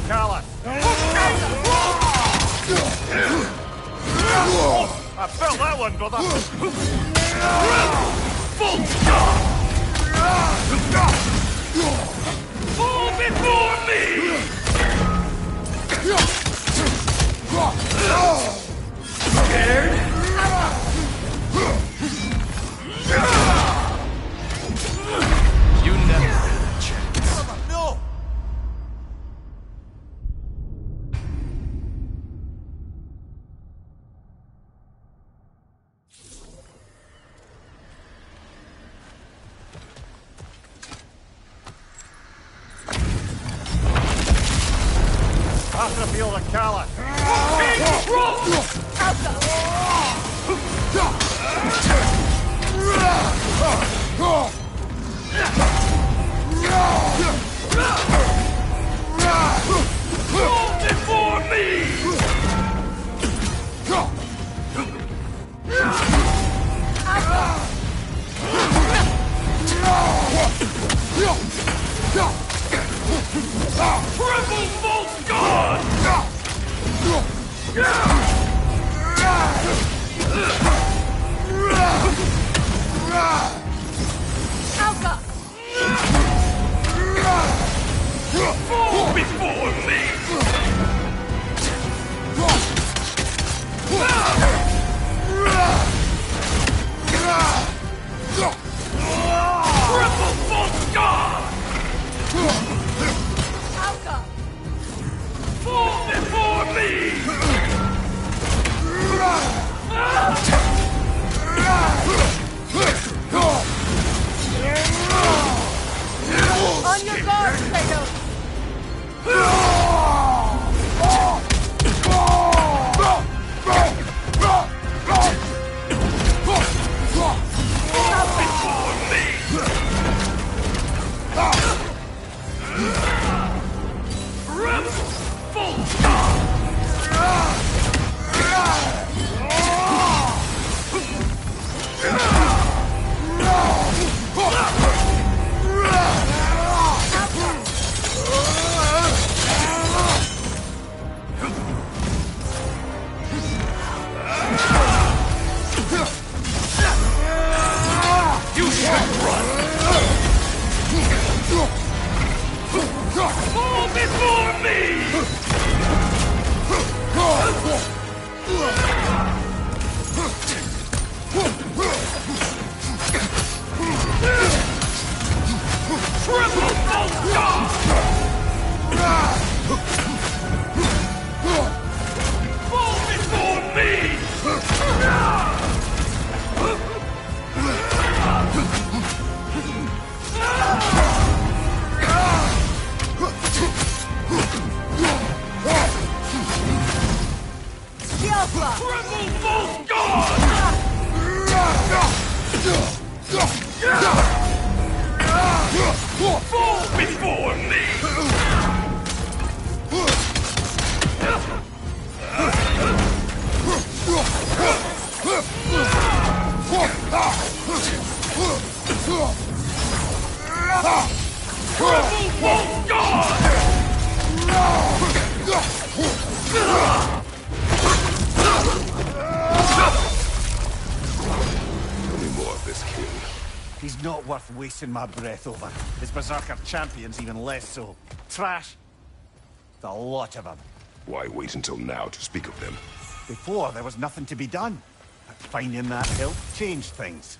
callous. I felt that one, brother. Fall before me! Scared? You never had a chance. No! After feel the callous. Before me! Triple Bolt God! Alka! Fall before me! Triple Bolt God! Alka! Fall before me! On your guard, Kratos! You should run! Fall before me! Triple Bolt God! Fall before me! Alpha! Triple Bolt God! Fall before me! Triple Bolt God! He's not worth wasting my breath over. His Berserker champion's even less so. Trash. The lot of them. Why wait until now to speak of them? Before, there was nothing to be done. But finding that hilt changed things.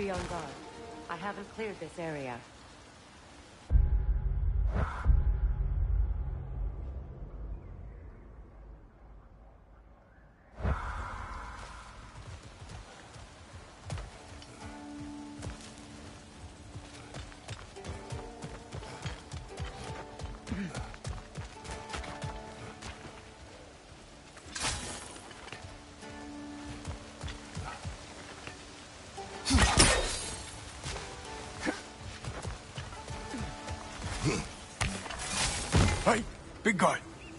Be on guard. I haven't cleared this area. Hey, big guy.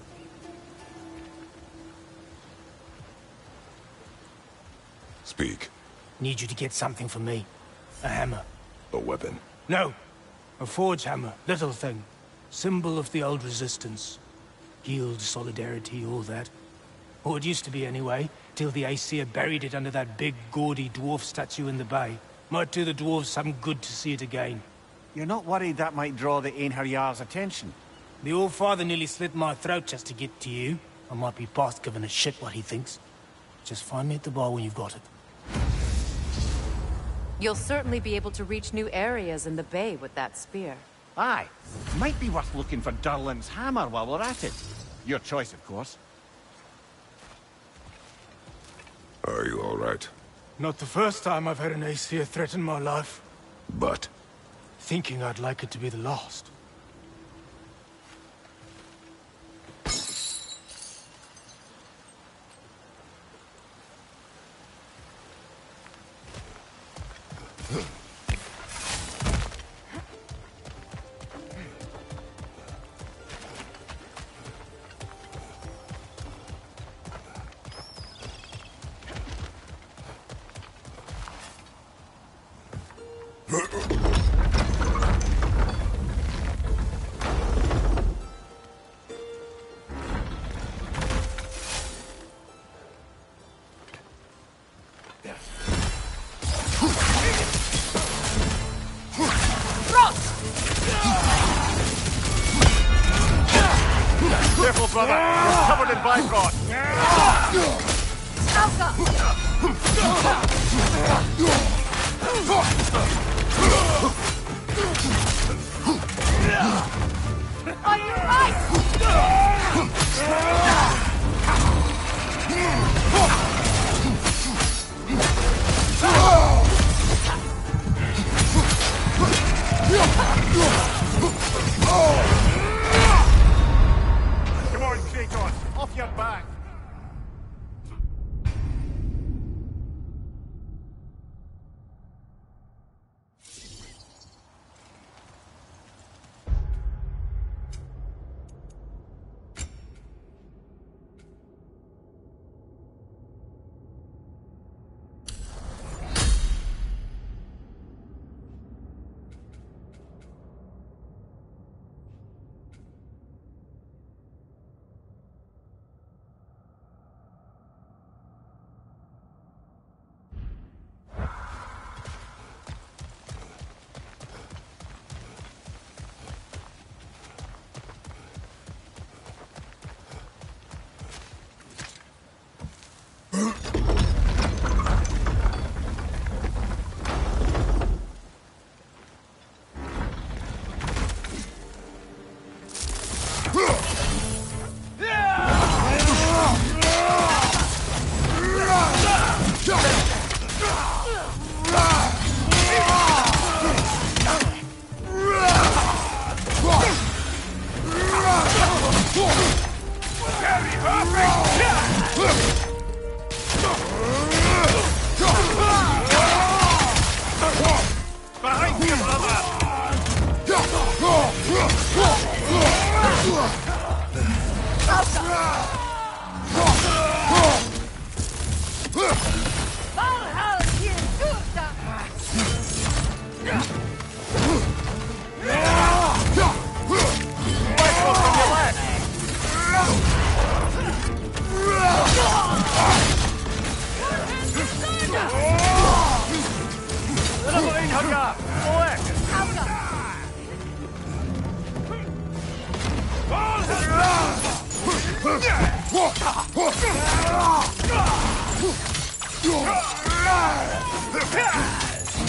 Speak. Need you to get something for me. A hammer. A weapon. No. A forge hammer. Little thing. Symbol of the old resistance. Guild, solidarity, all that. Or it used to be anyway, till the Aesir buried it under that big, gaudy dwarf statue in the bay. Might do the dwarves some good to see it again. You're not worried that might draw the Einherjar's Jarl's attention? The All-Father nearly slit my throat just to get to you. I might be past giving a shit what he thinks. Just find me at the bar when you've got it. You'll certainly be able to reach new areas in the bay with that spear. Aye. Might be worth looking for Durlin's hammer while we're at it. Your choice, of course. Are you all right? Not the first time I've had an Aesir threaten my life. But Thinking I'd like it to be the last. Careful, brother. You're covered in Bifrost. Are you right? Come on, Kratos. Off your back. Behind you, Valhalla hier, Durda! Bifrost on your left. Little Einherjar, go left. Auga!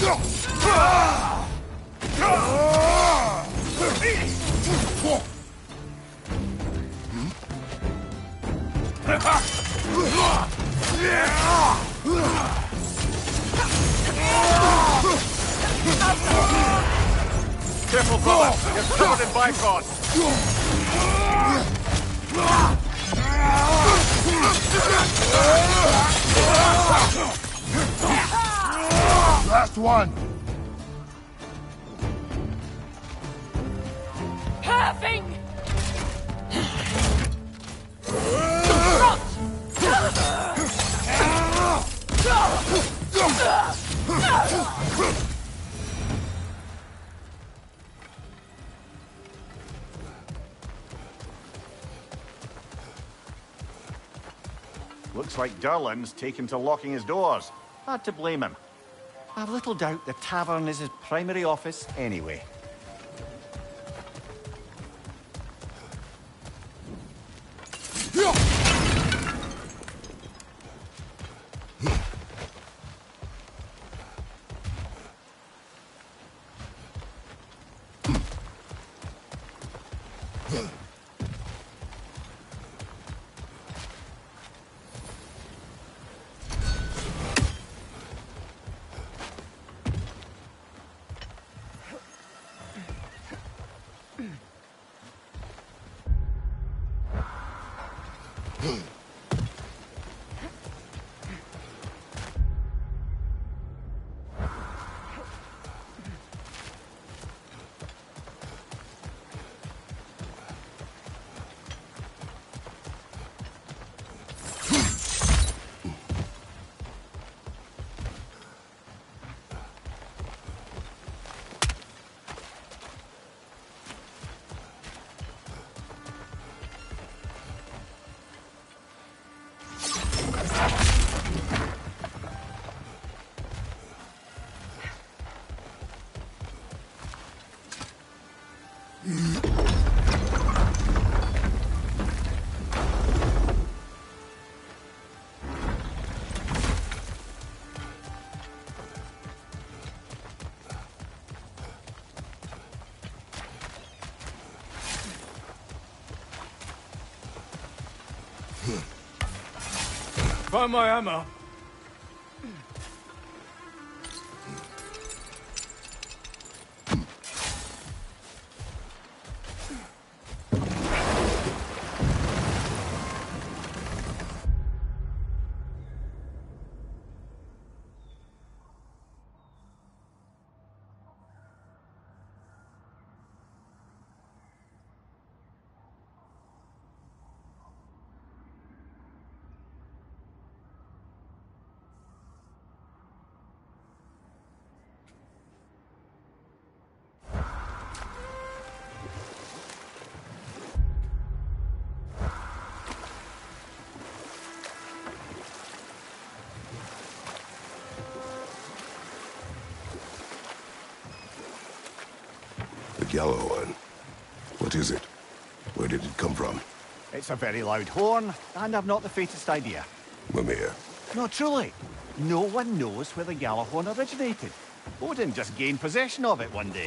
Careful, brother! You're covered in bifrost! Last one! Perfing! Looks like Durlin's taken to locking his doors. Hard to blame him. I've little doubt the tavern is his primary office anyway. Find my ammo. The yellow one. What is it? Where did it come from? It's a very loud horn, and I've not the faintest idea. Mimir. No, truly. No one knows where the Gjallarhorn originated. Odin just gained possession of it one day.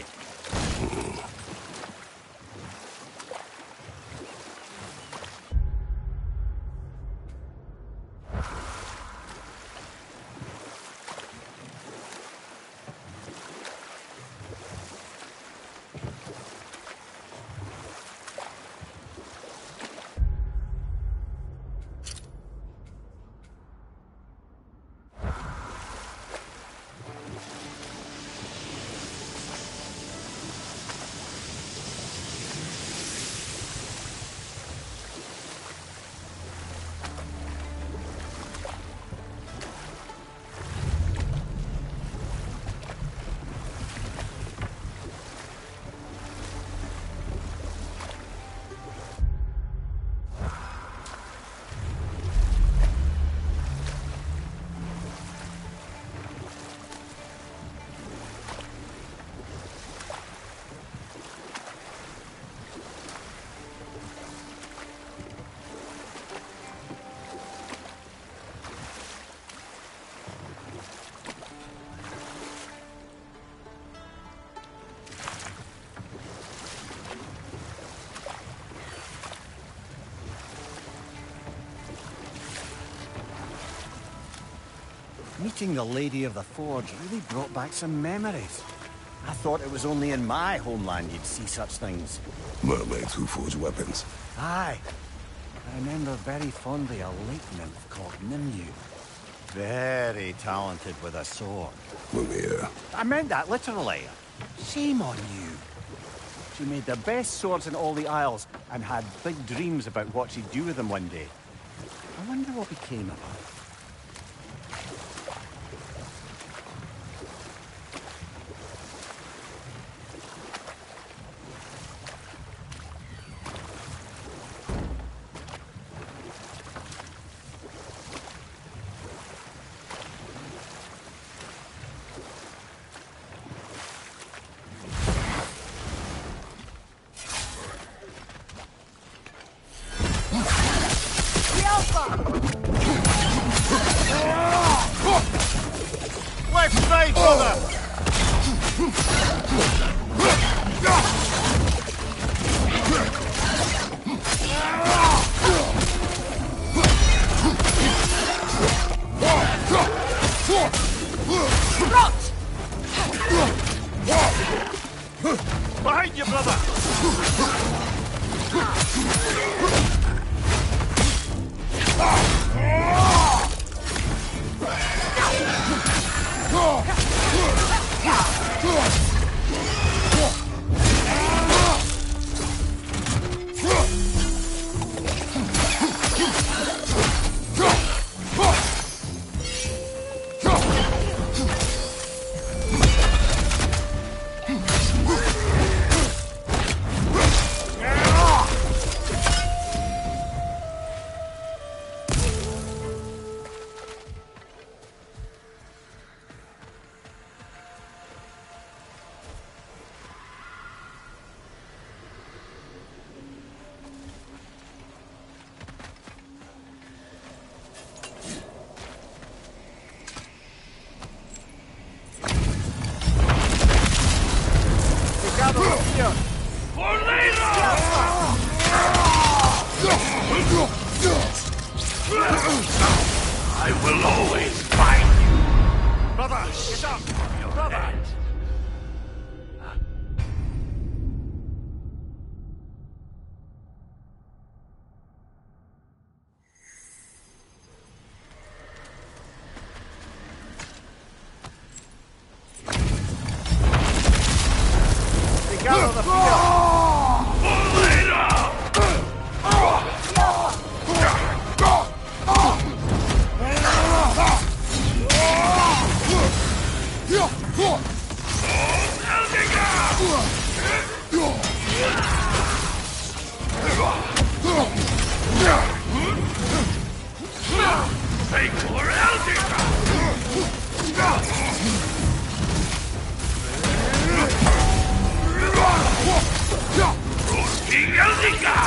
Meeting the Lady of the Forge really brought back some memories. I thought it was only in my homeland you'd see such things. Mermaids who forge weapons. Aye. I remember very fondly a lake nymph called Nimue. Very talented with a sword. Mimir. I meant that literally. Shame on you. She made the best swords in all the Isles and had big dreams about what she'd do with them one day. I wonder what became of her. Left side, brother! Behind you, brother! I will always find you. Brother, get up! Brother! Gather the field! Take for Eldica! King Eldica!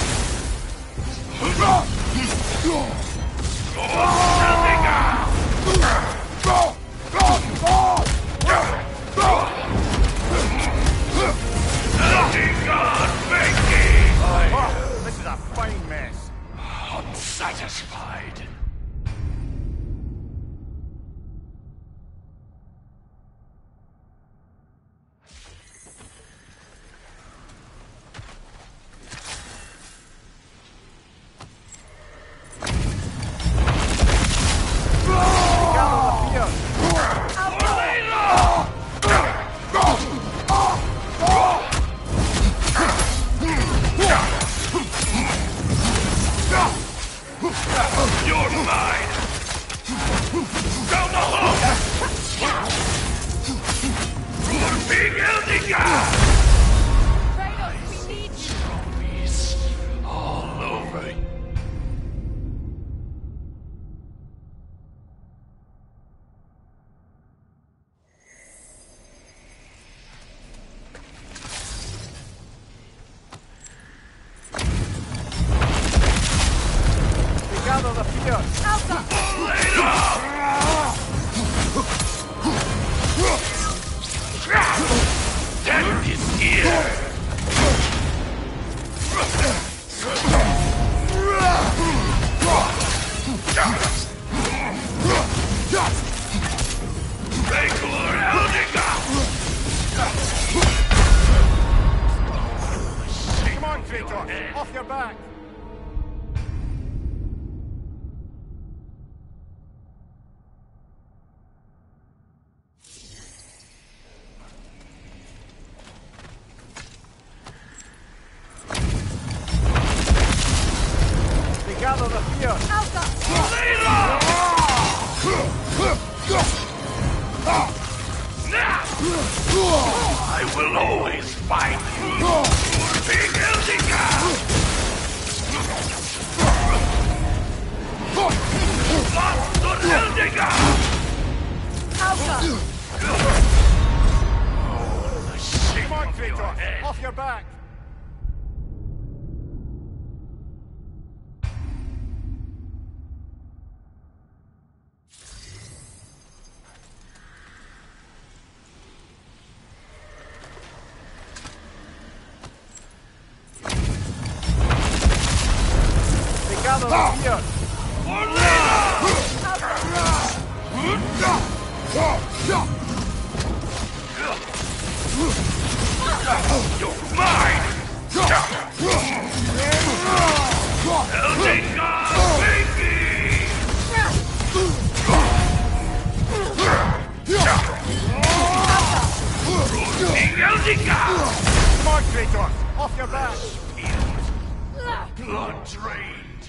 Oh, this is a fine mess. Unsatisfied. You're mine! Down the hall! For Big Eldica! Kratos, we need you! Trophies all over. Gather the field! Dead I will always find you, Big Eldica! Monster Eldica! Alka! The shape Come on, of your Kratos! head. Off your back! They gather here! You're mine! Eldica Pinky! Big Eldica! Come on, Kratos! Off your back! Blood drained.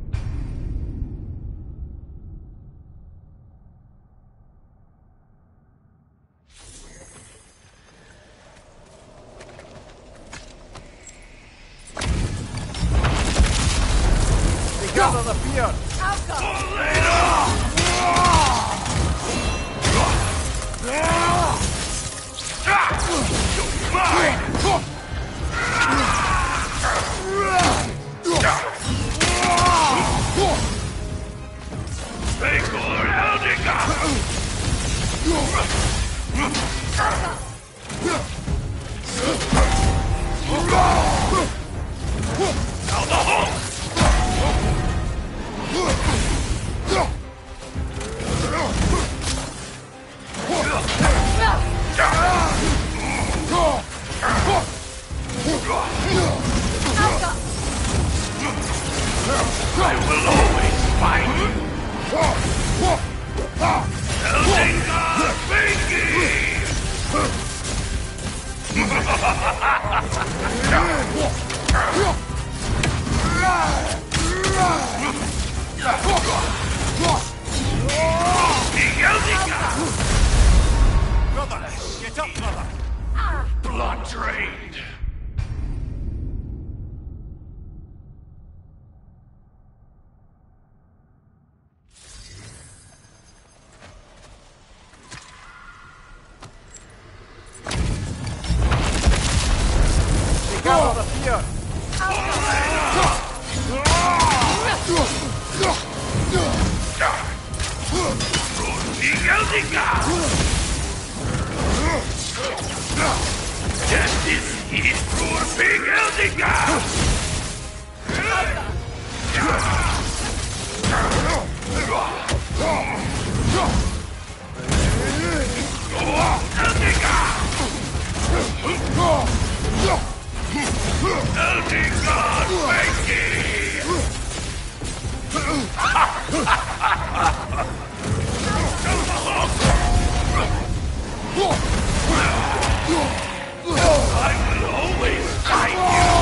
They gather the fear! Alka! You're mine! Vigor Eldica! Now the Hulk! I will always find you! Eldica Big Eldica! Brother! Get up, brother! Blood drained. They gather the fear! Big Eldica! Justice is for Big Eldica! Eldica! Eldica I will always find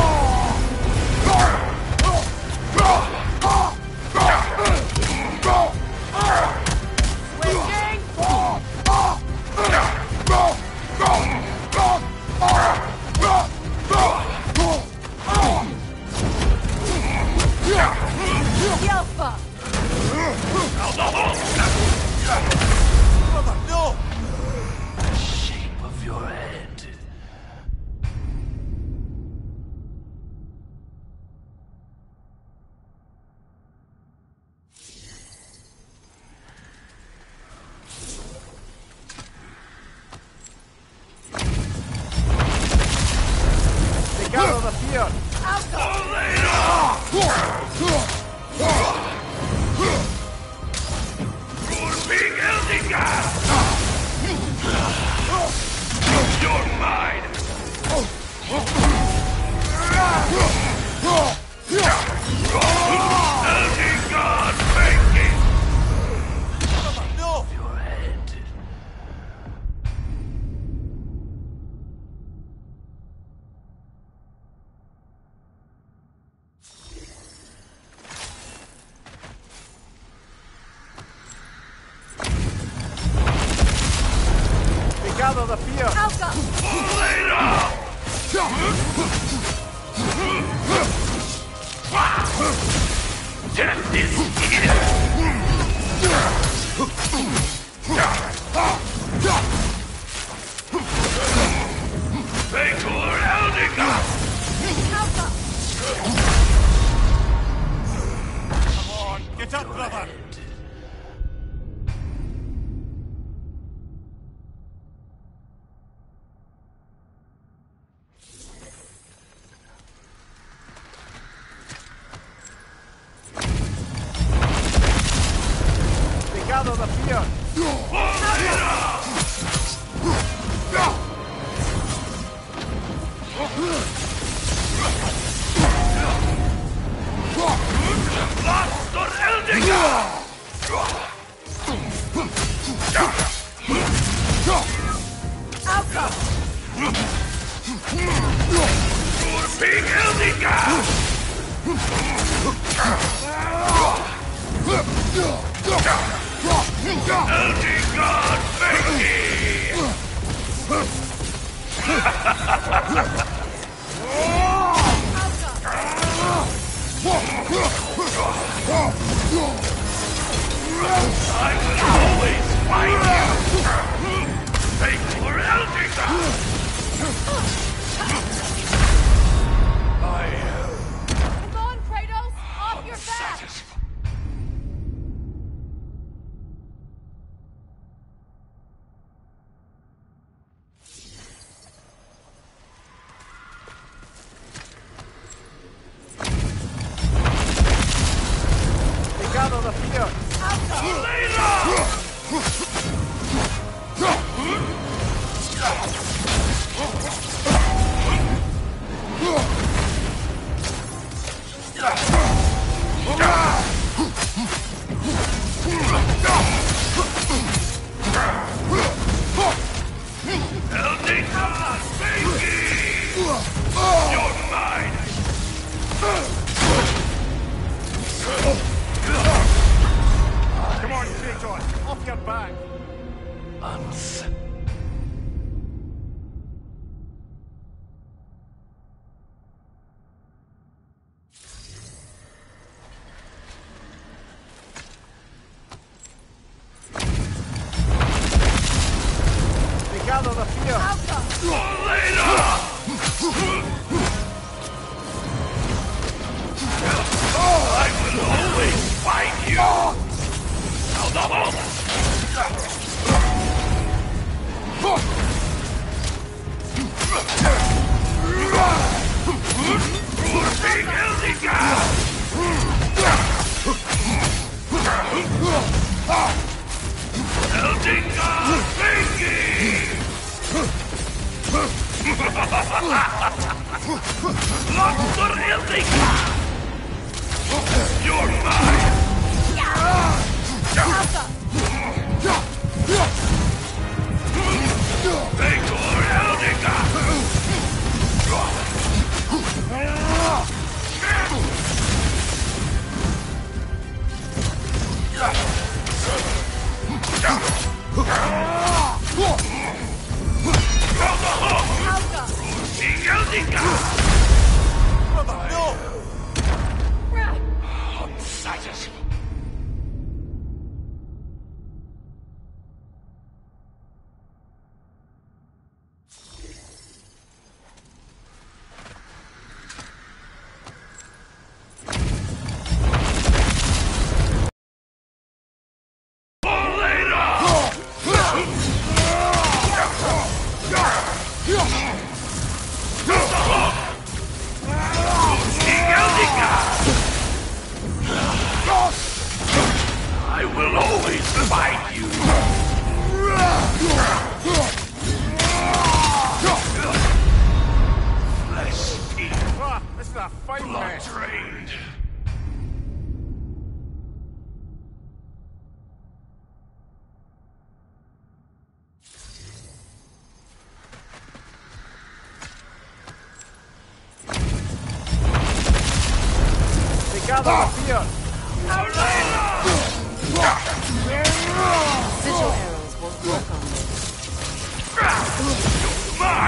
Yelpa! Brother, no! the shape of your head. They gather the fear! Big Eldica! You're mine! Eldica Pinky! No! Your head. gather the fear. Alka! Death is here! Vekor Eldica! Alka! Come on, get up, brother. They gather the fear. Lastor Eldica! Alka! Urping Eldica! Eldica Benki! I will always find you! Vekor Eldica! Come on, Kratos! Off your back! They gather the fear. Eldica Benki! You're mine! Come on, Kratos, off your back. They gather the fear. Alka! I will always find you! Now the home! Urping Eldica! Eldica Benki! Lastor Eldica! You're mine! Alka! Vekor Eldica! Alka! Urping Eldica! Brother, no! Unsatisfied. I will always find you. Flesh teeth, Ah, this is a fine blood mess. drained. They gather the fear. Sigil arrows won't work on this.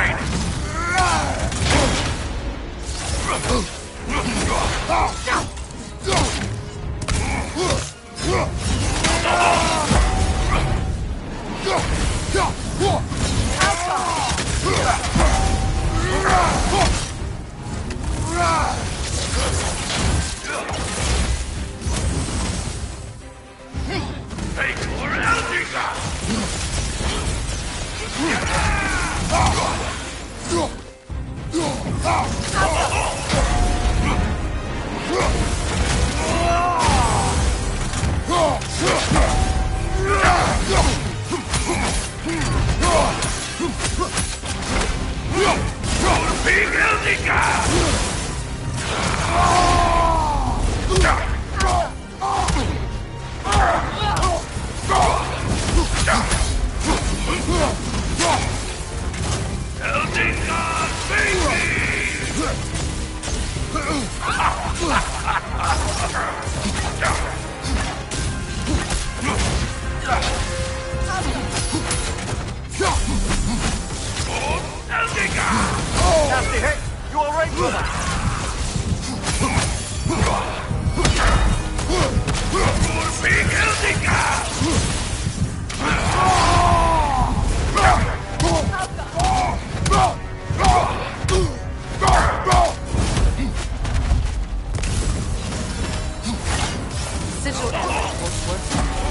Nasty hit! You alright, brother? Sigil will work.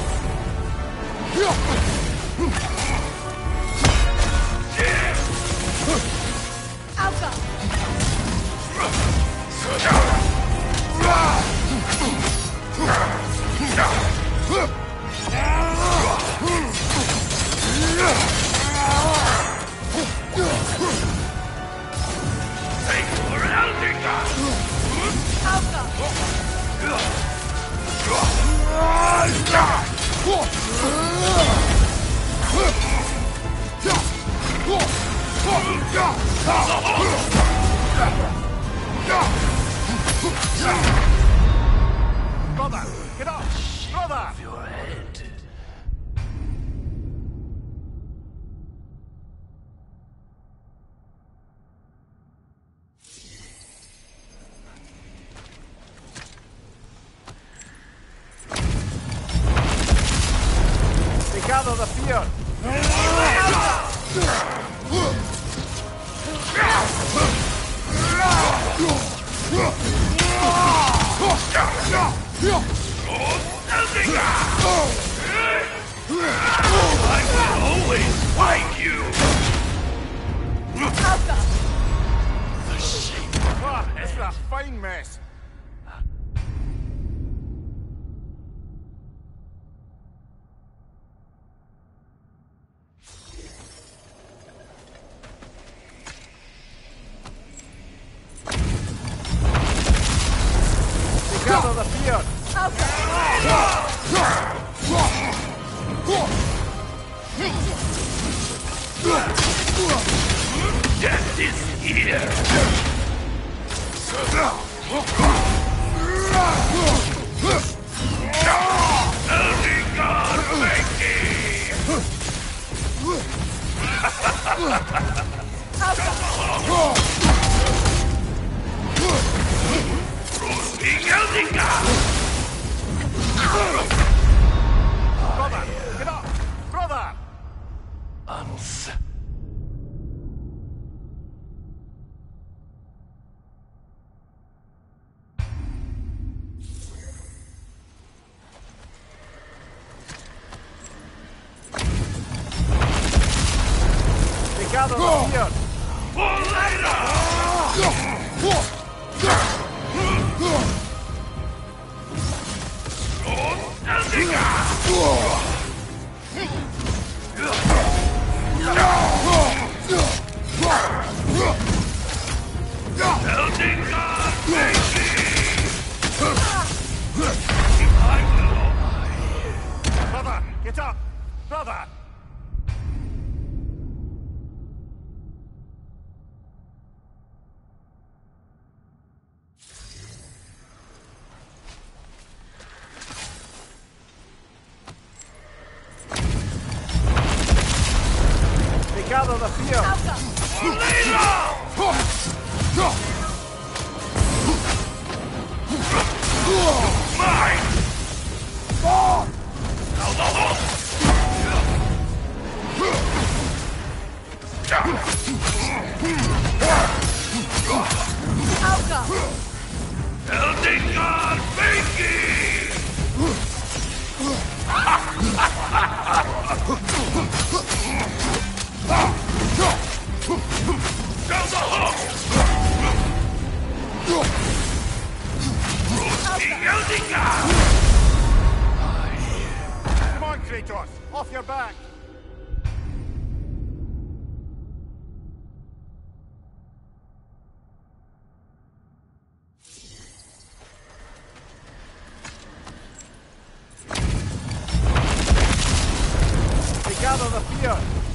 Brother, get up! Brother! Your head. They gather the fear! I will always find you. The shape. Ah, it's a fine mess. They gather the fear! Death is here. Elder God, make Brother, get up! Brother! They gather the fear! Brother, get up! Brother! gather the fear. Eldingar Bengi! Down the hook! Eldingar! Come on, Kratos. Off your back. Gather the fear.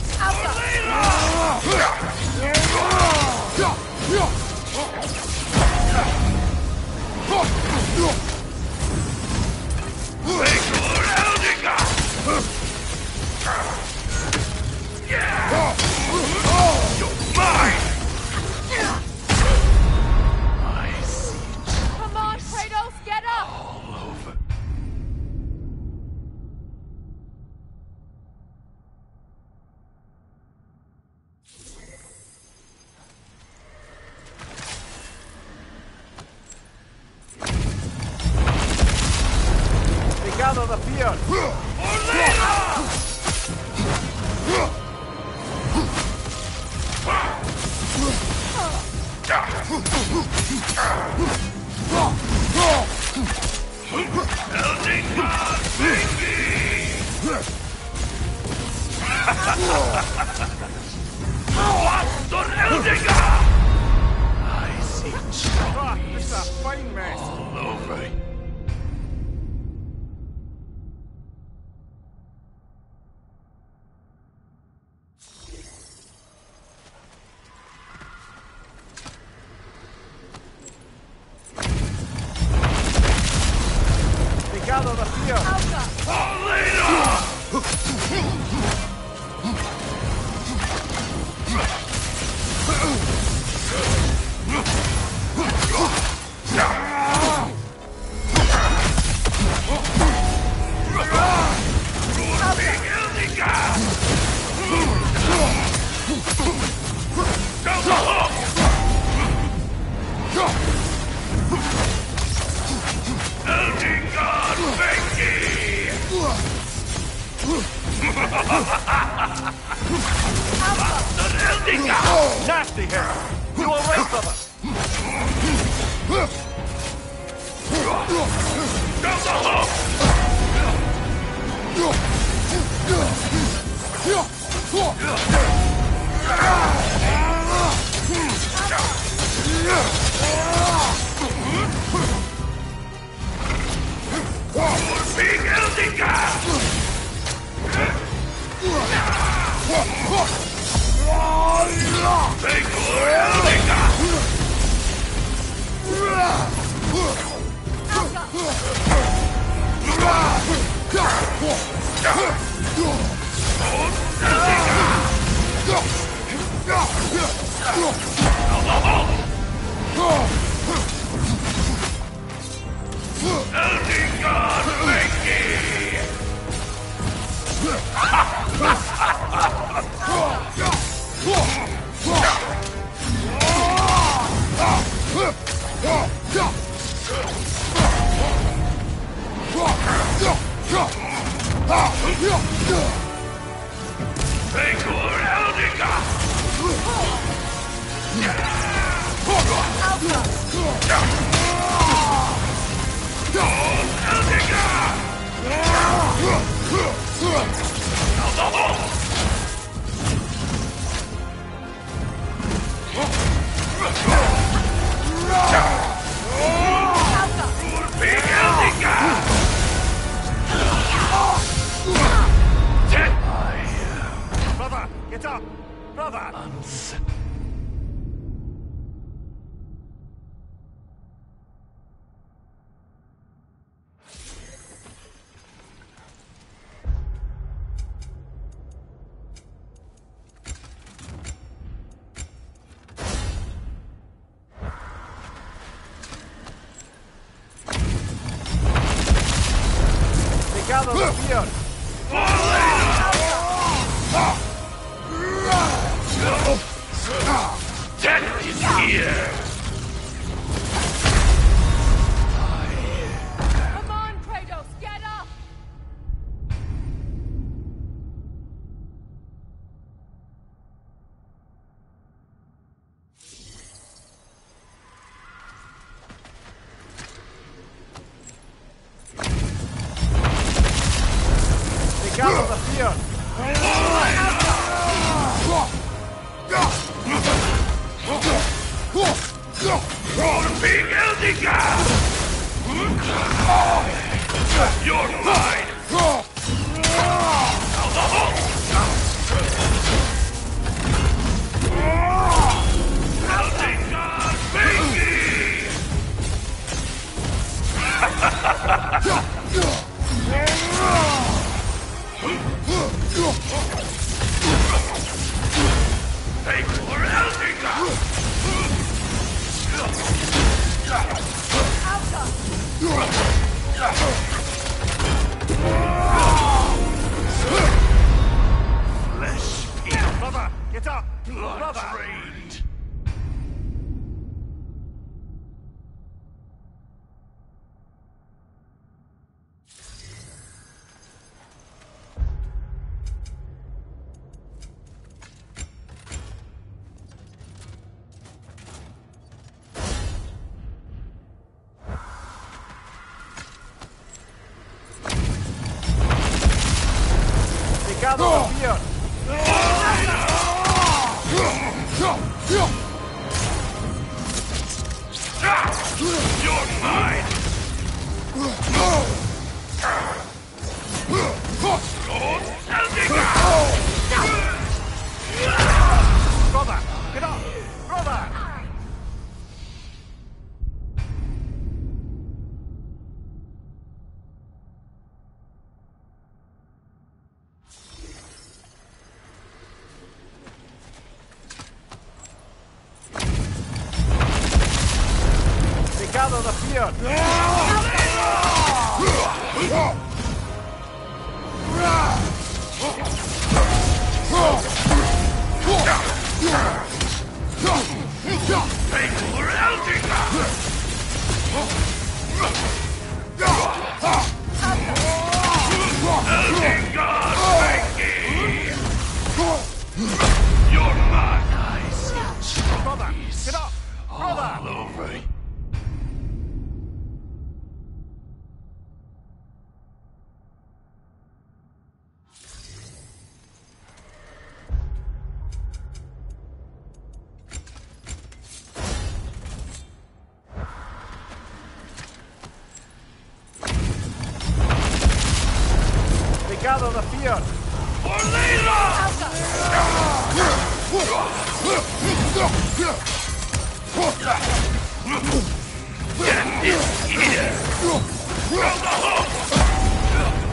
Come on, Kratos, get up! Gather the fear. I see Ah, this is a trophies fine mess. all over. Gather the fear. Nasty hair. You all right, brother? Brother, get up! Brother! gather the fear. Death is here! Come on, Kratos, get up! They gather the fear. Big Eldigar! You're mine! Now the Hulk! Eldigar, baby! Take for Eldigar! Flesh eater! Brother, get up! Blood Brother! drained! They gather the fear. You're mine! Brother, get up! Brother! They gather the fear. Take for Eldigar! Eldigar, Frankie! You're mine! I see Brother, trophies get up! Brother! all over. They gather the fear. For Layla! Death is here! From the Hulk!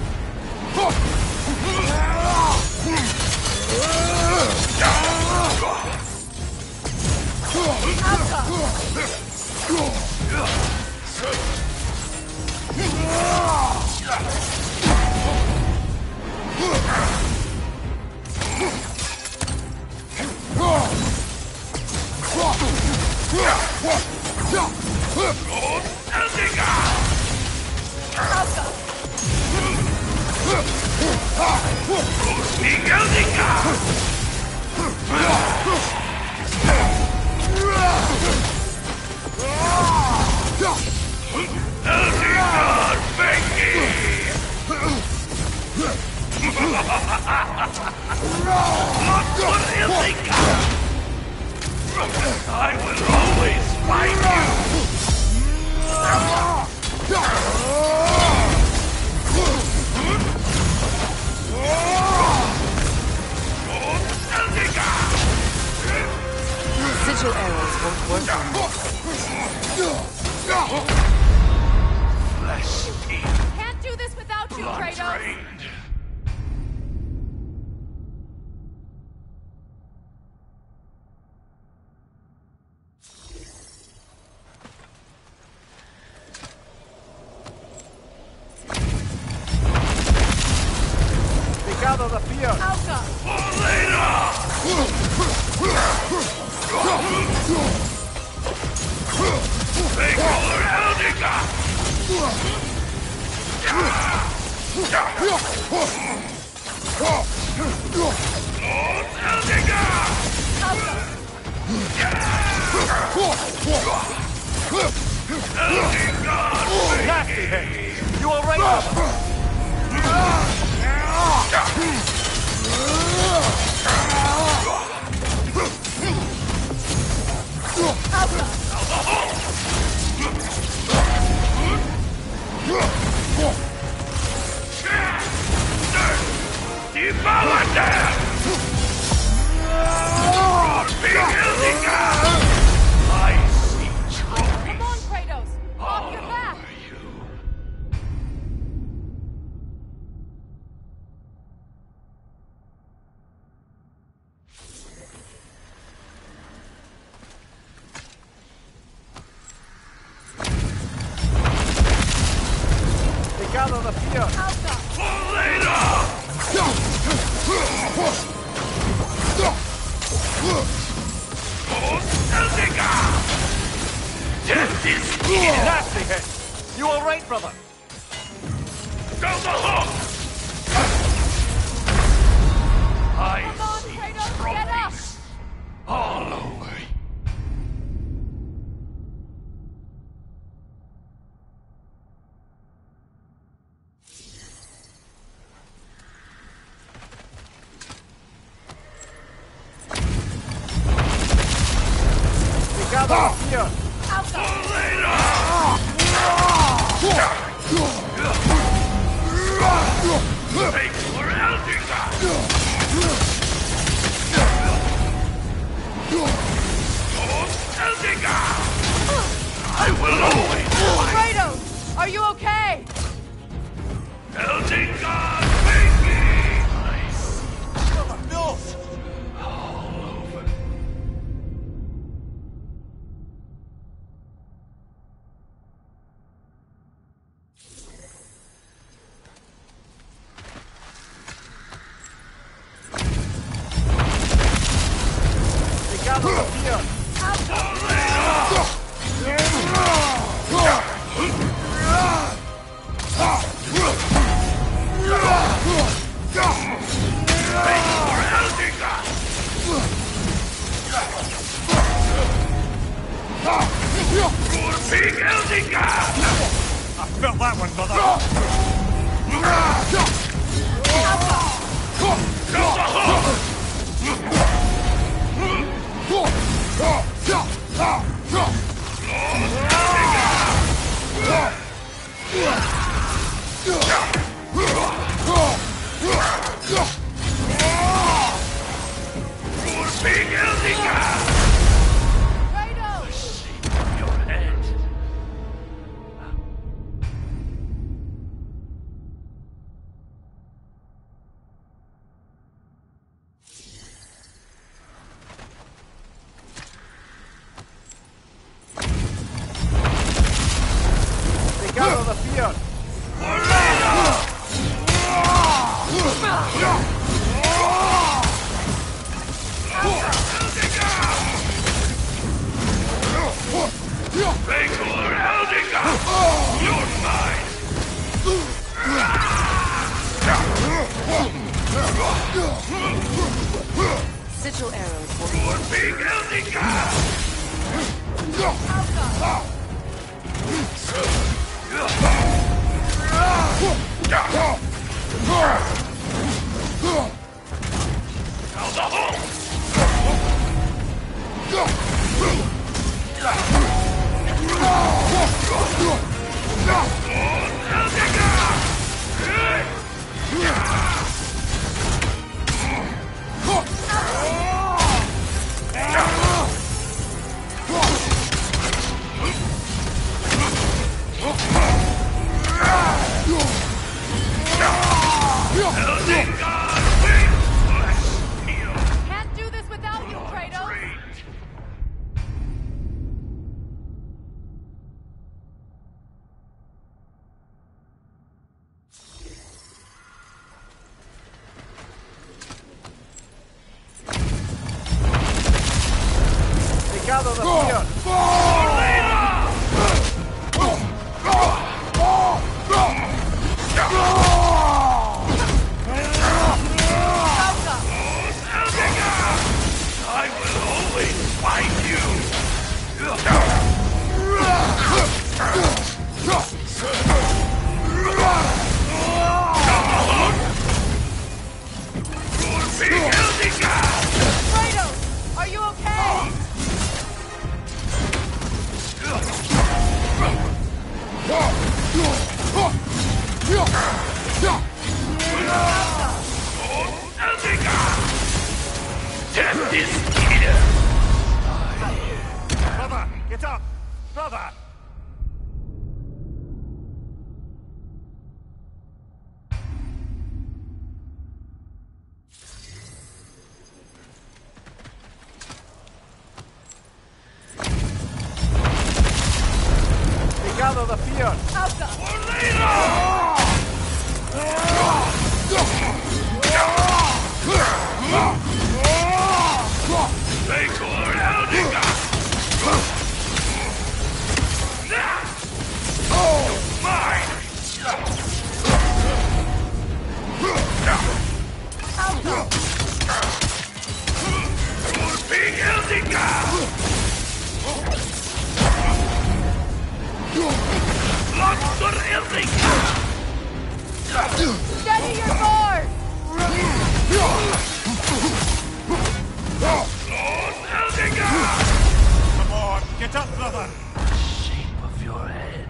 Big Eldigar! Eldigar, Frankie! Not good Eldigar! I will always find Sigil arrows won't work on me. Flesh teeth, Can't do this without you, blood Kratos! drained. Nasty hit. You all right, brother? Come on, Kratos! Off your back! They gather the fear. Nasty hit. You all right, brother? Come on, Kratos! Get up! All over. They gather the fear. Kratos! Are you okay? No! They gather the fear. I felt that one, brother. Kratos! They gather the fear. Sigil arrows will Elden God! gather the fear! I will always find you! Kratos, are you okay? Death is here! Brother, get up! Brother! They gather the fear! Alka! Take Lord Eldiga! Mine! Lord Big Eldiga! Lord Eldiga! Steady your board! Lord Eldiga! Come on, get up, brother! Shape of your head.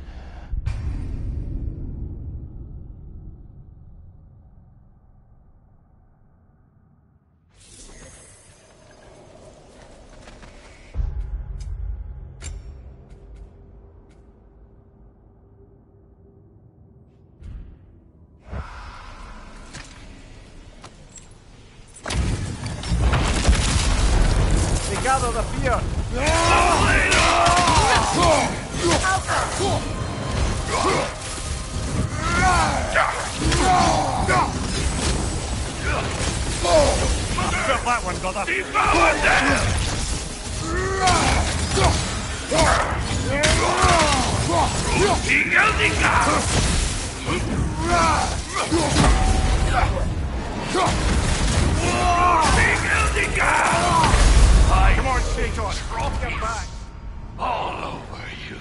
They gather the fear! Felt that one, brother! Devour them! King Eldiga! King Eldiga! Come on, Kratos! Drop your back! All over you.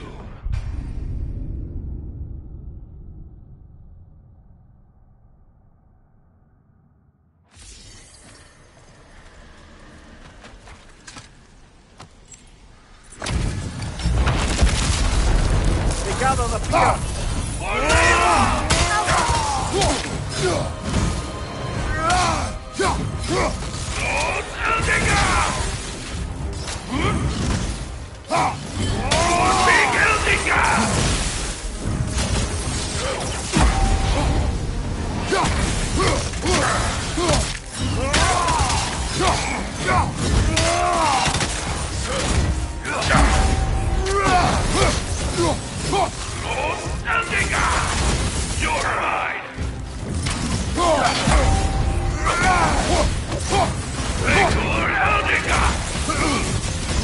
They gather the fear! Lord Eldiga! Big Eldiga! Lord Eldiga! You're mine! Take Lord Eldiga!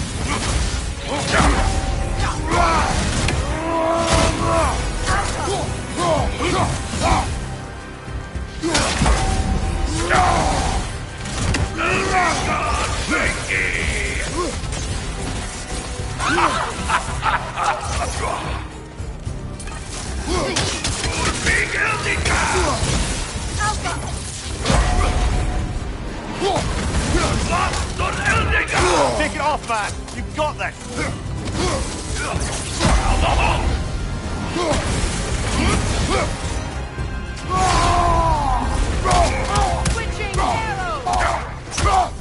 Big Eldiga! Lord Eldiga! Take it off, man! You've got this! Switching arrows!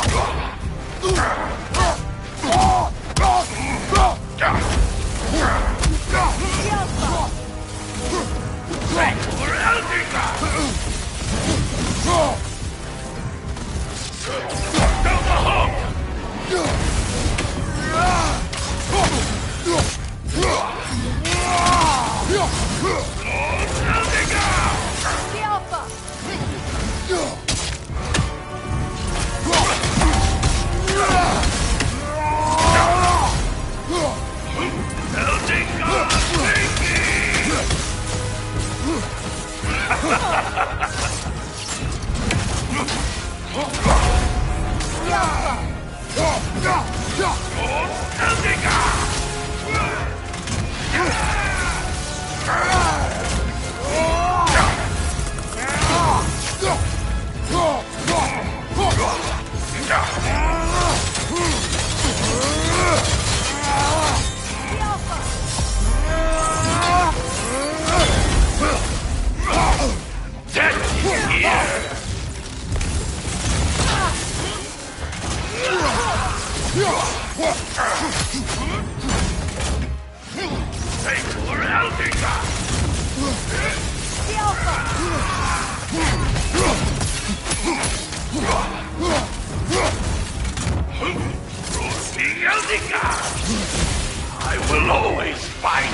Lord Eldiga! Down the hole! Lord I will always fight!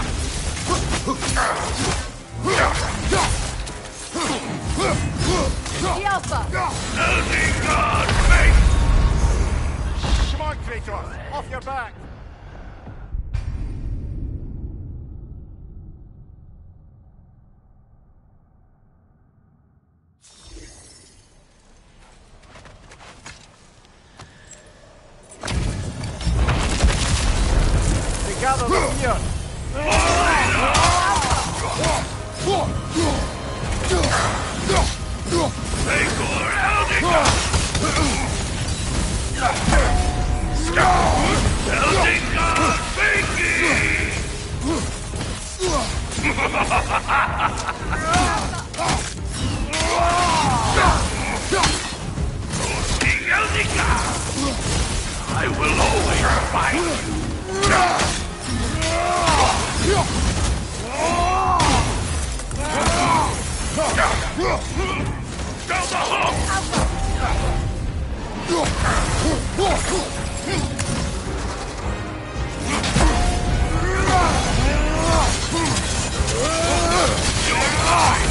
The Alpha! Eldigar, face! Come on, Kratos! Off your back! They gather them here! Vegor Eldigar! Eldigar, Vegi! The Eldigar! I will always fight! Go the hook! You're mine!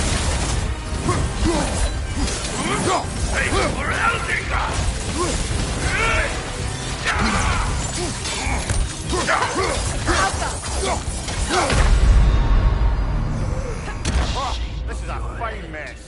Take for Eldigar! Oh, this is a fine mess.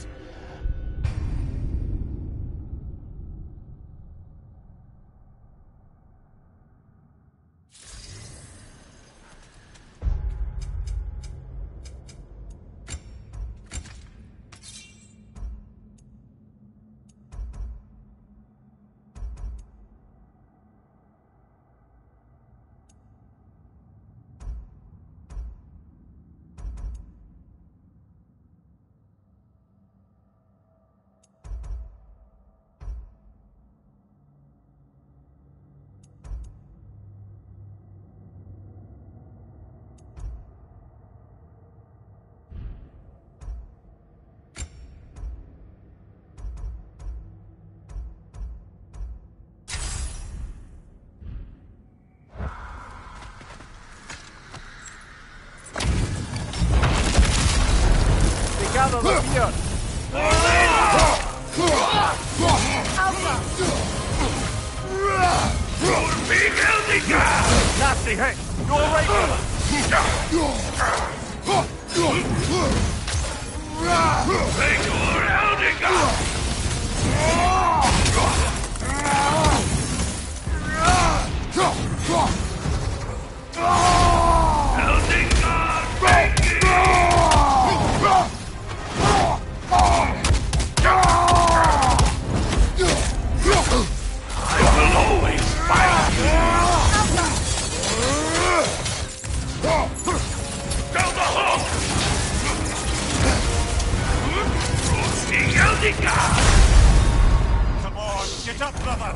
Gather them here! Big Eldigar! Nasty hit! You're all right, brother! Vegor Eldigar! Eldigar, Vegi! I will always fight! Go the hook! King Eldigar! Come on, get up, brother!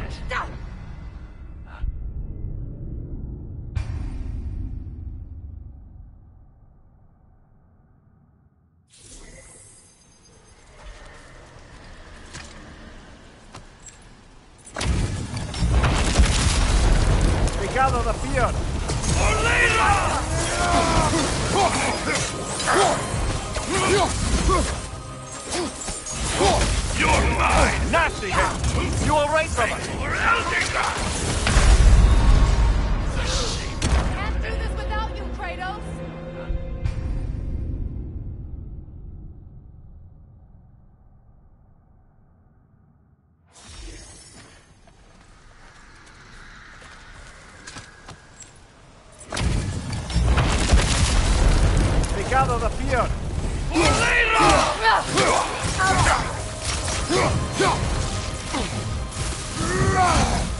They gather the fear! You're mine! Nasty hit! You all right, brother? For Eldigar! Can't do this without you, Kratos!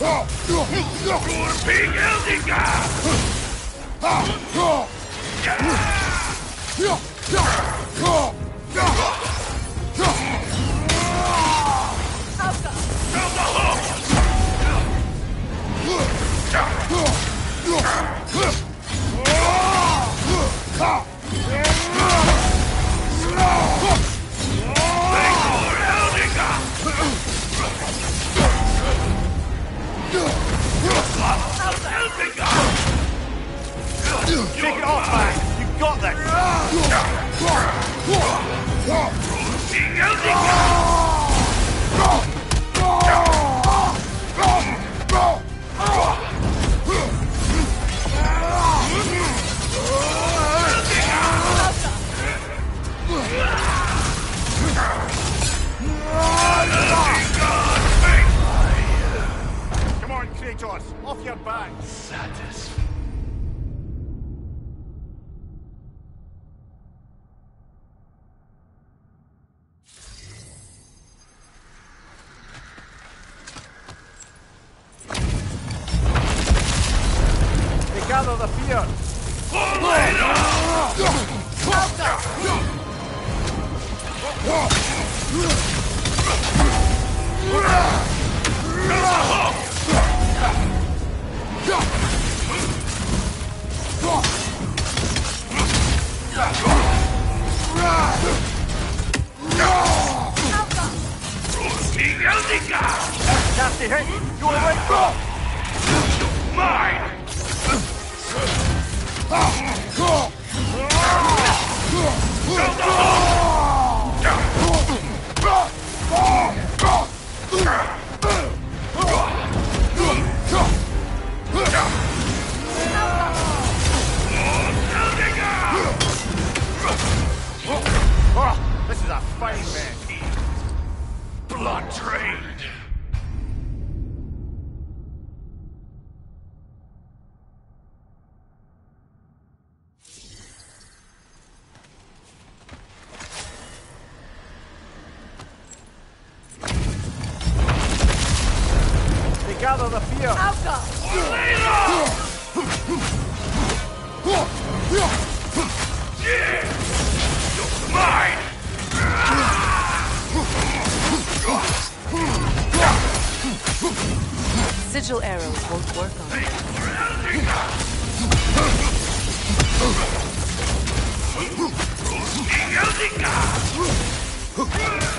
Big Eldinger! Take it off, man! You've got this! Big Eldinger! Come on, Kratos! Off your back! Satisfied. They gather the fear! Big Eldinger! Nasty hit! Go away! Mine! Oh, this is a fine match. Blood drained. They gather the fear! Mine! Sigil arrows won't work on it. Big Eldinger!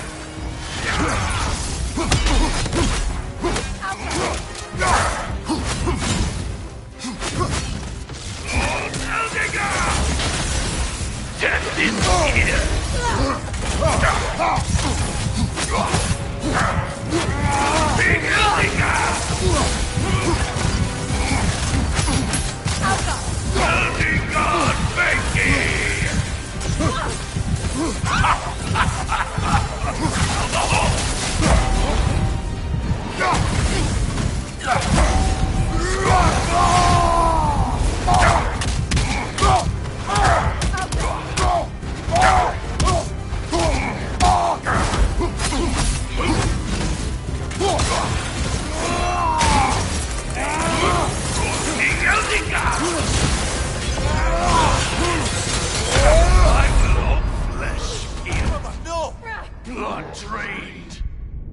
Death is here! Big Eldinger! Eldinger Becky! Big Eldinger! I will all flesh here. No! Blood drained.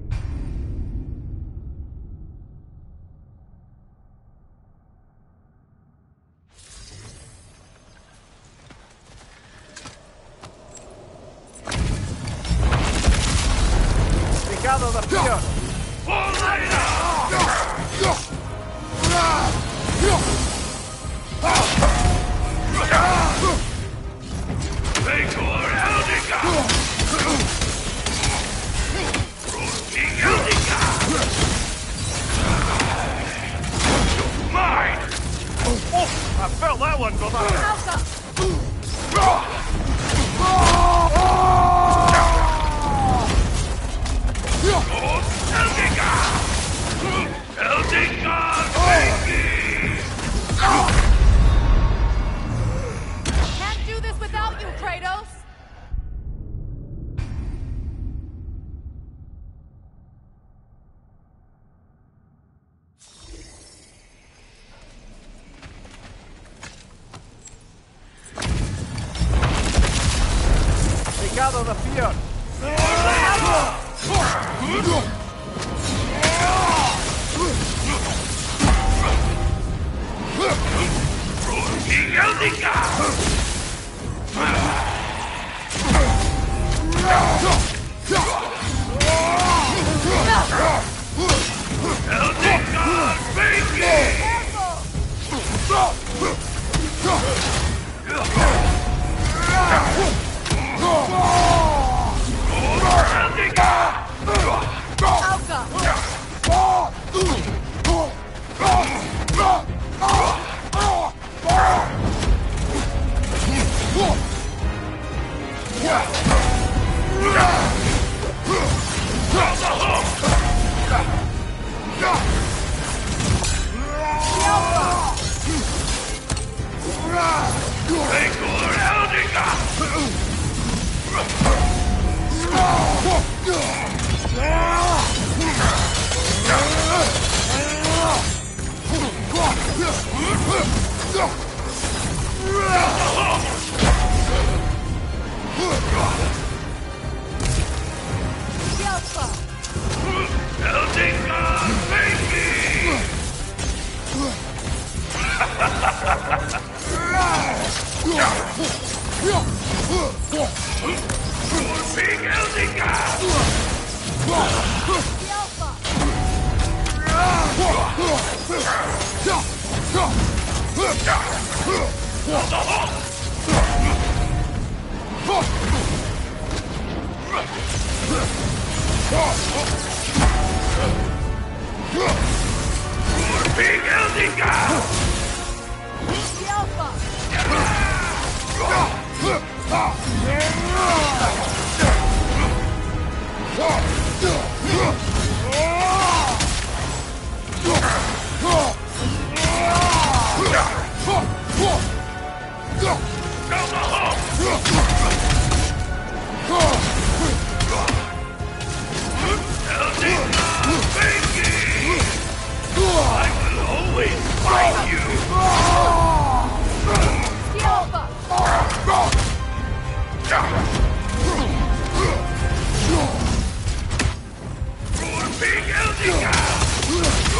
They gather the fear! For later! Vegor Eldinger! King Eldinger! Mine! Oh! I felt that one, brother! Eldinger! Eldinger, baby! Can't do this without you, Kratos! Big Eldica! The Alpha! I will always find you! The Alpha! Big Eldica!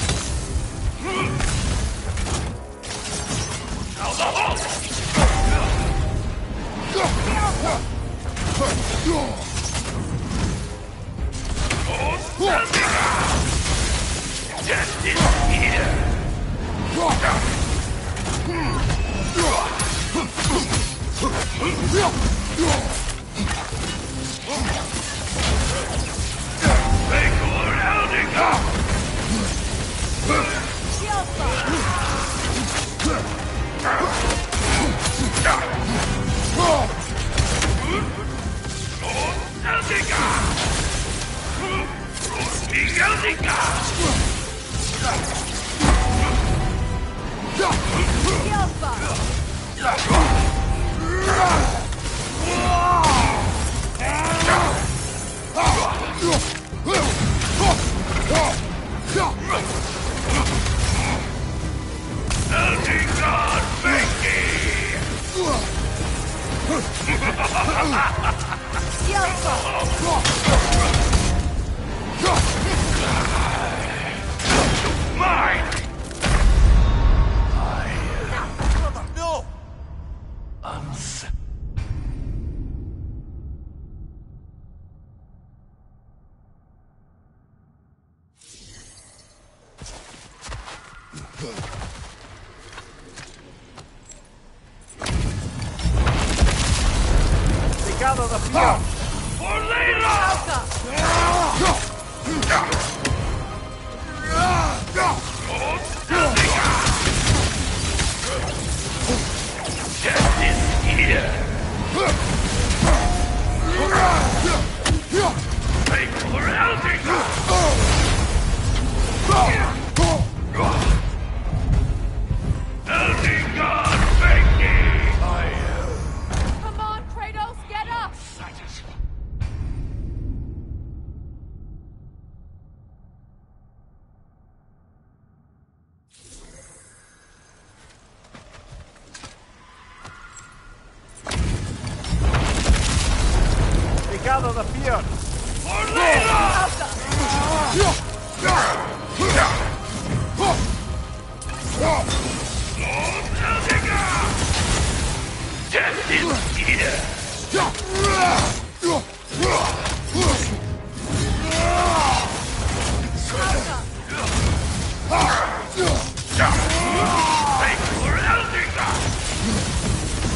Death is here! Make Lord Eldica! The Alpha! Eldica! Big Eldica! The Alpha! Eldica Becky! The Alpha! Mine! No! They gather the fear! For Layla! Alpha! Death is here! Make for Eldica! Eldica Becky! Come on, Kratos, get up! They gather the fear! For Layla! Alpha! Eldica! Death is here! Make for Eldica!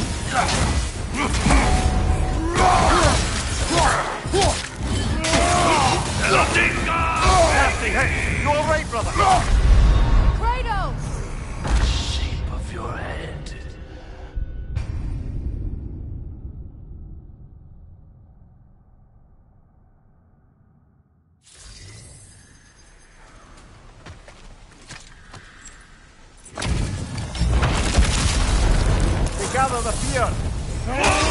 Eldica! Hey, you alright, brother? Kratos! Shape of your head. They gather the fear!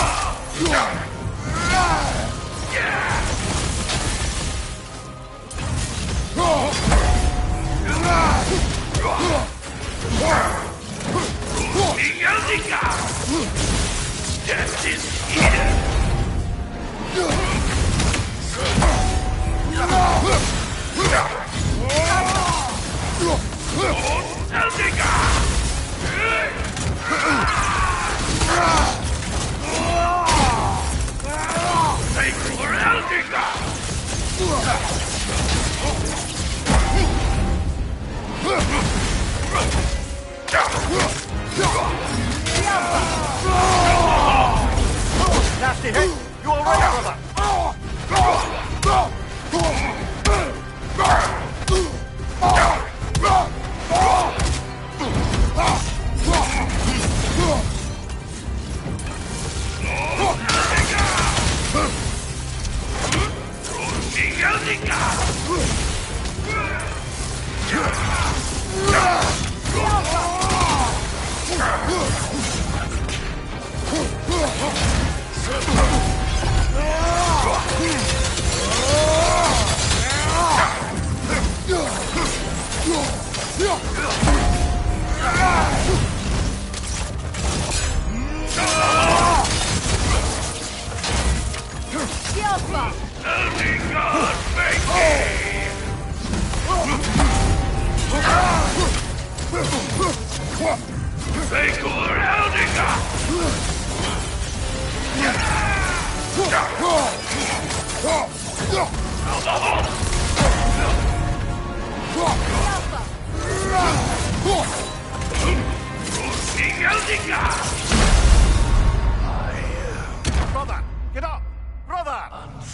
Eldica! Death is here! Take for Eldica! Brother, get up! Brother!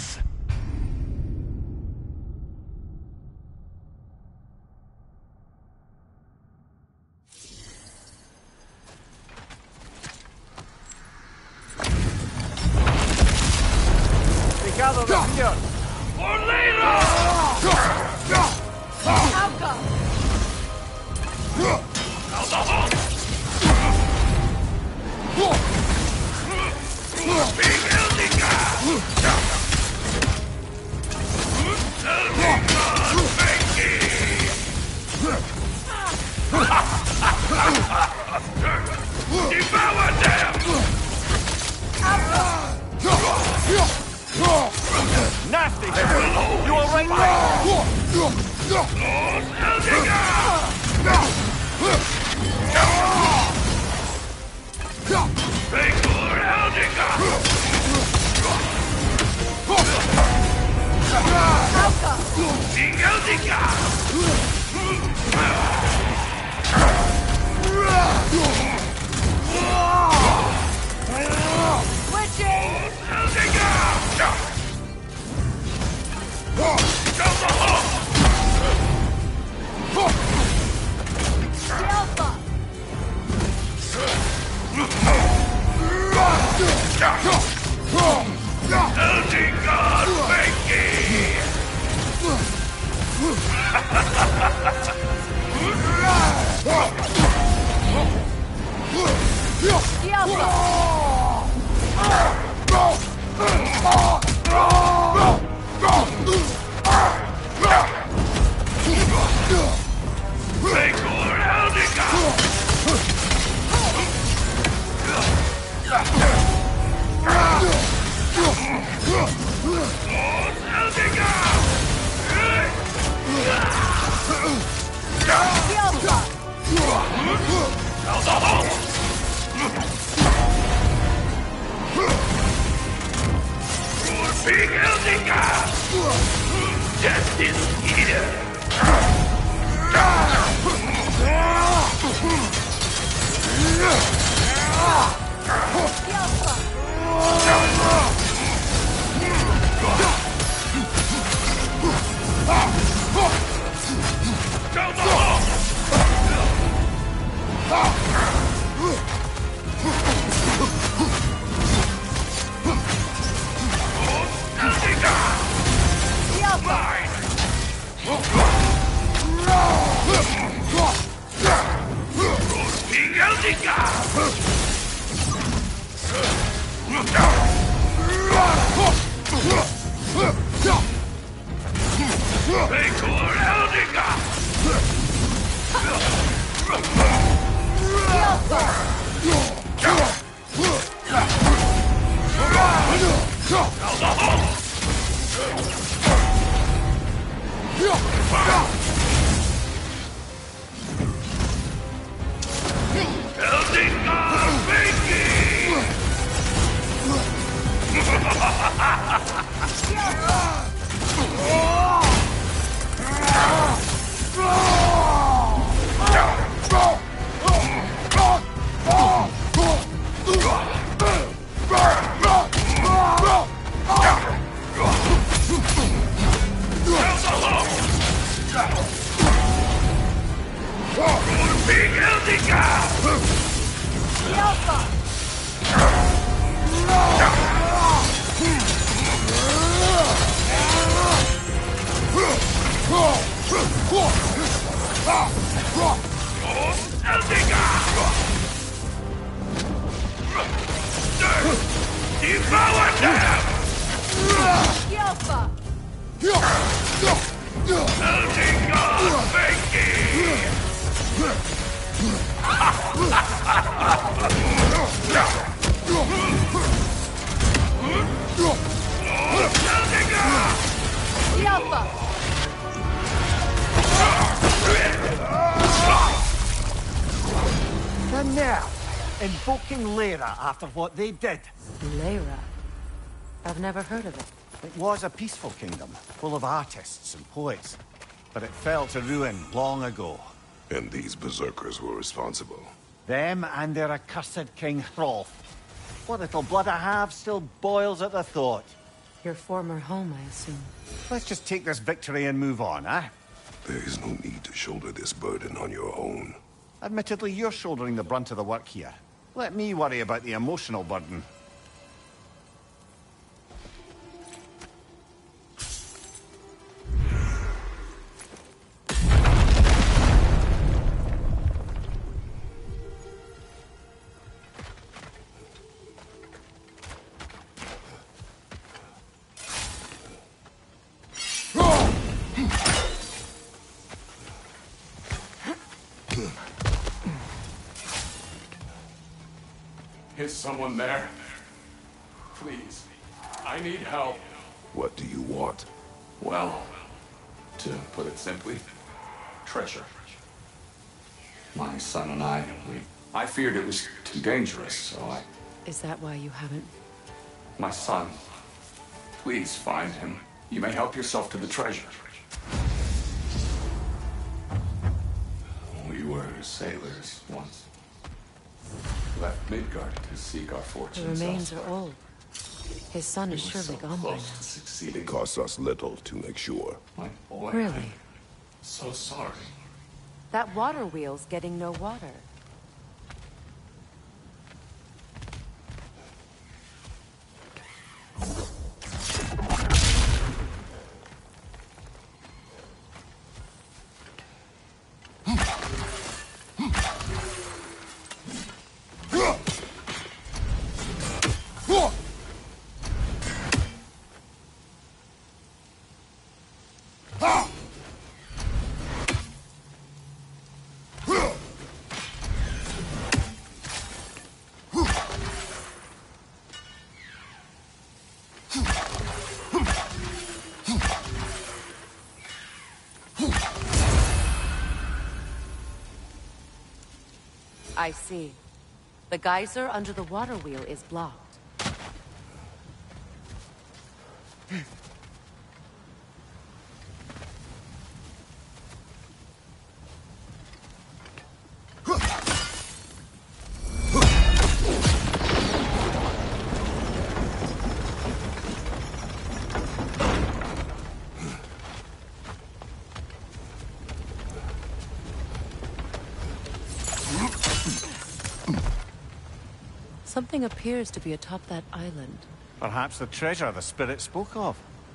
They gather them here. For later! Alka! Devour them! Nasty! You all right, Death is here! Yalpa! The nerve! Invoking Lyra after what they did. Lyra. I've never heard of it. It was a peaceful kingdom, full of artists and poets. But it fell to ruin long ago. And these berserkers were responsible. Them and their accursed King Hrolf. What little blood I have still boils at the thought. Your former home, I assume. Let's just take this victory and move on, eh? There is no need to shoulder this burden on your own. Admittedly, you're shouldering the brunt of the work here. Let me worry about the emotional burden. Is someone there? Please. I need help. What do you want? Well, to put it simply, treasure. My son and I feared it was too dangerous, so I... Is that why you haven't? My son. Please find him. You may help yourself to the treasure. We were sailors once. Left Midgard to seek our The fortunes remains elsewhere. are old. His son We is were surely so gone by close now. to succeeding. It costs us little to make sure. My boy. Really? I'm so sorry. That water wheel's getting no water. I see. The geyser under the water wheel is blocked. Something appears to be atop that island. Perhaps the treasure the spirit spoke of.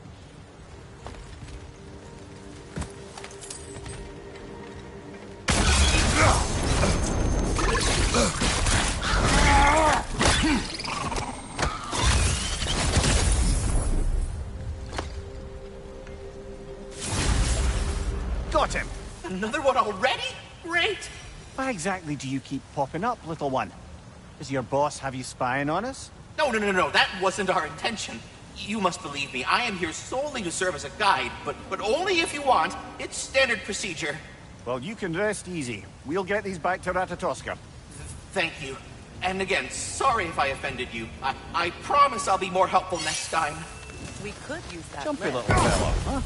Got him! Another one already? Great! Why exactly do you keep popping up, little one? Does your boss have you spying on us? No, that wasn't our intention. You must believe me, I am here solely to serve as a guide, but only if you want. It's standard procedure. Well, you can rest easy. We'll get these back to Ratatoska. Thank you. And again, sorry if I offended you. I promise I'll be more helpful next time. We could use that Jumpy lift. little fella, huh?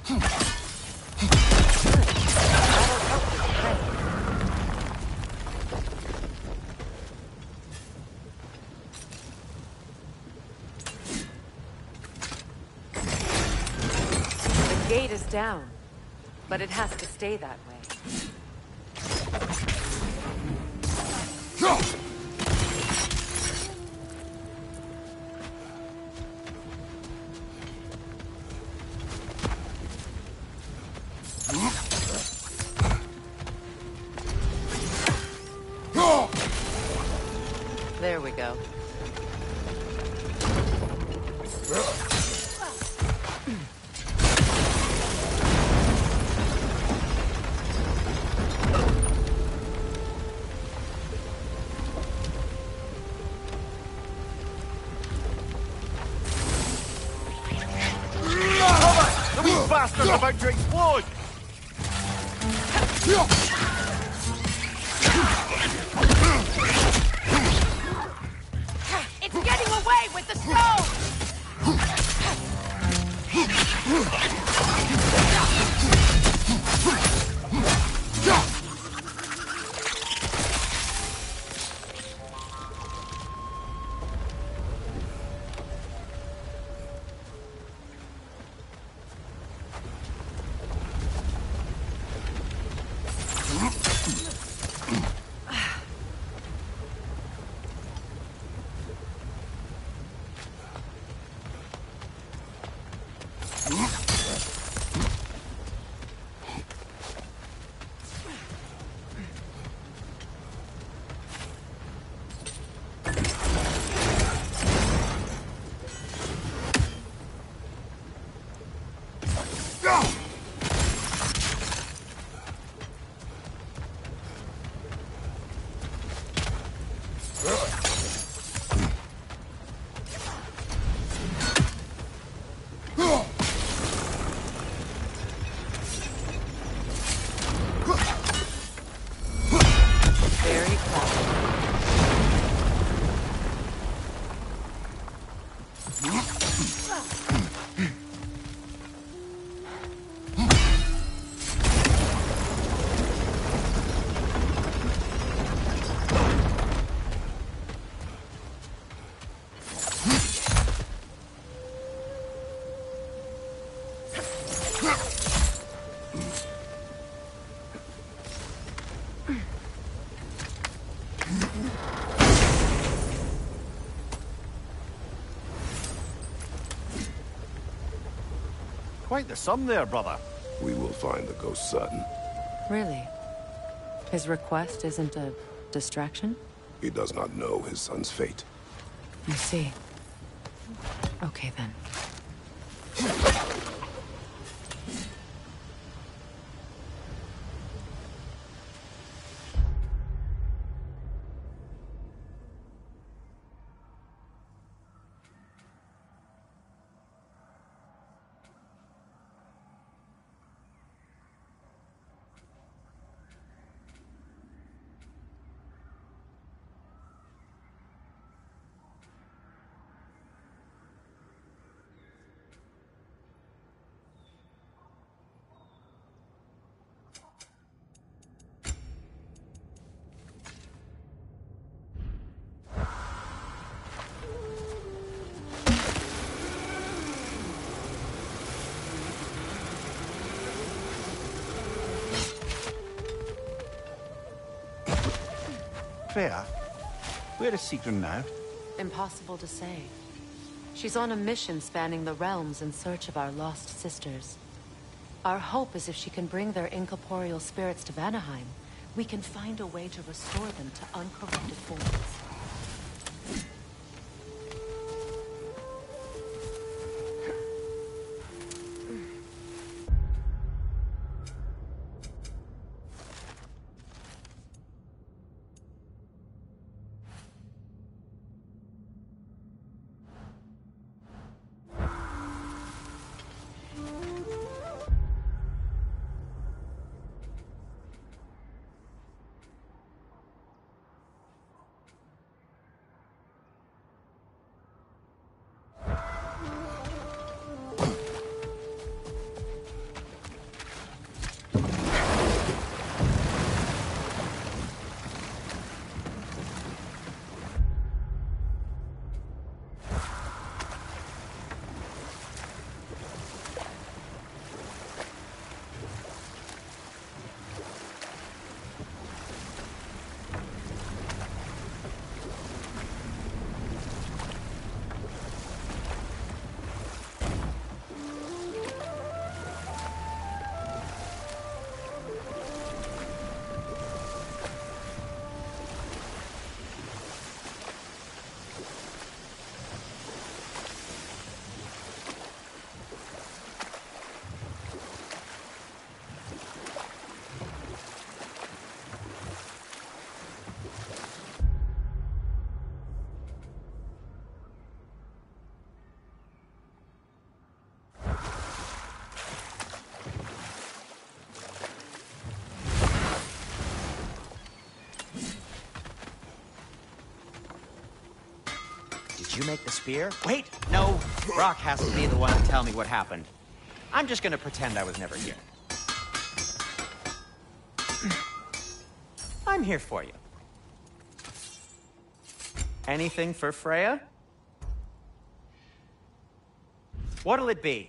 The gate is down, but it has to stay that way. There we go. The wee bastard's about to explode! It's getting away with the stone! Very clever. Quite the sum there, brother. We will find the ghost's son. Really? His request isn't a distraction? He does not know his son's fate. I see. Okay, then. Freya, where is Sigrun now? Impossible to say. She's on a mission spanning the realms in search of our lost sisters. Our hope is if she can bring their incorporeal spirits to Vanaheim, we can find a way to restore them to uncorrupted forms. Did you make the spear? Wait, no. Brock has to be the one to tell me what happened. I'm just gonna pretend I was never here. I'm here for you. Anything for Freya? What'll it be?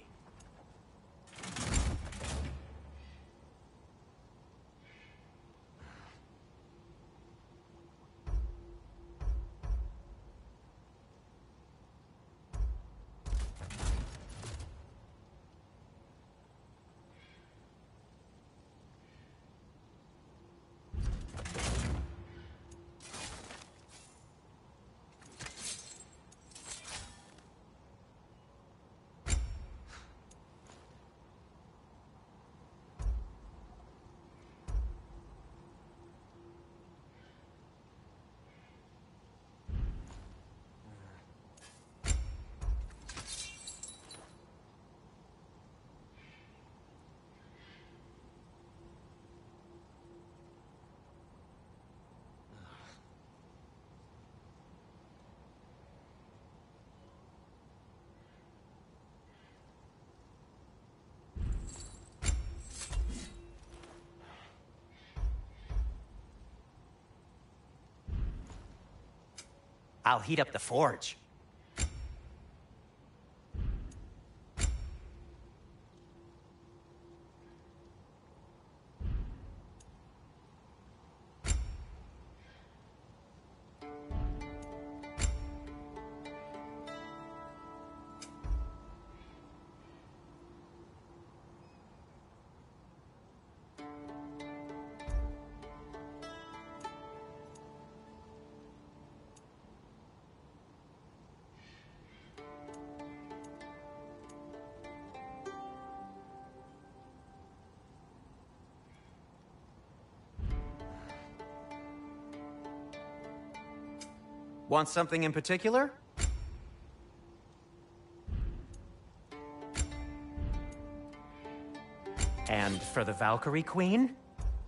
I'll heat up the forge. Want something in particular? And for the Valkyrie Queen?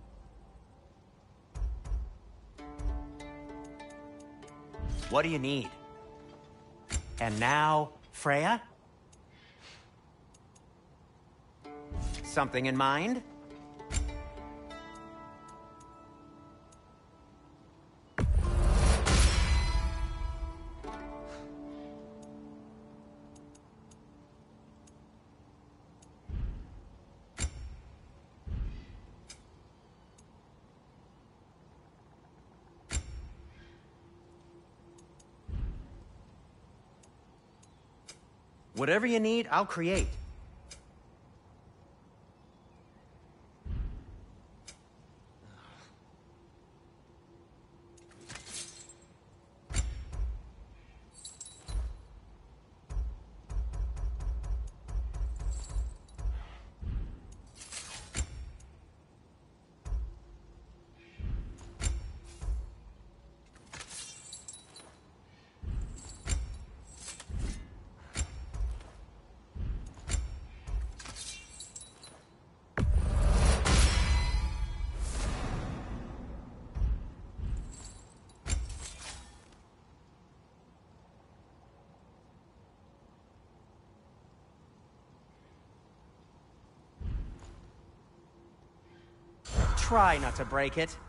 What do you need? And now, Freya? Something in mind? Whatever you need, I'll create. Try not to break it.